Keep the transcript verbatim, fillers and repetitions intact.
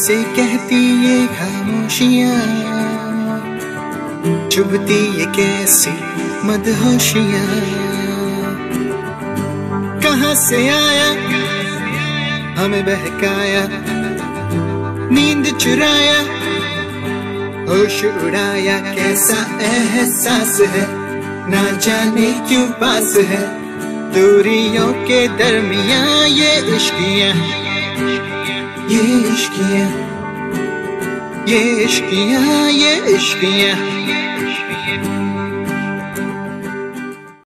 कैसे कहती ये खामोशियाँ, चुभती ये कैसी मदहोशियाँ। कहाँ से आया हमें बहकाया, नींद चुराया, होश उड़ाया। कैसा एहसास है ना जाने क्यों पास है, दूरियों के दरमियाँ ये इश्कियाँ, ये इश्कियाँ, ये इश्कियाँ, ये इश्कियाँ।